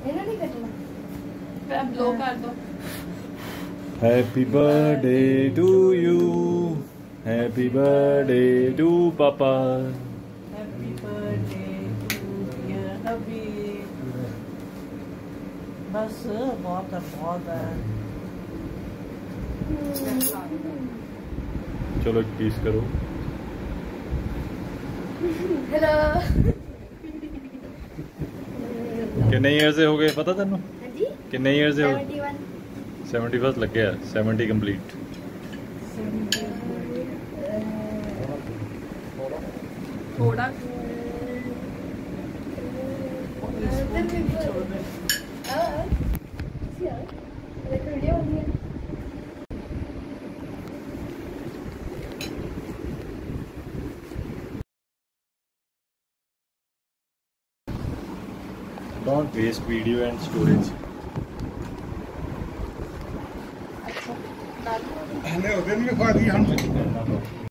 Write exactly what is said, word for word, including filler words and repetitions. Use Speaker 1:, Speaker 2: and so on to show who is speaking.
Speaker 1: इन्हें नहीं कटना।
Speaker 2: अब ब्लो कर दो।
Speaker 3: Happy birthday to you, happy birthday to papa,
Speaker 4: happy birthday to dear Habib. बस बहुत है बहुत है।
Speaker 3: चलो एक पीस करो।
Speaker 1: हेलो।
Speaker 3: कितने ईयर से हो गए पता तेन?
Speaker 1: हाँ जी।
Speaker 3: कितने ईयर से हो?
Speaker 1: इकहत्तर।
Speaker 3: सेवेंटी फर्स्ट लग गया, सेवेंटी कंप्लीट।
Speaker 2: थोड़ा
Speaker 1: वीडियो बन गया।
Speaker 3: Don't waste video and storage.
Speaker 5: उस दिन भी खा दी हम।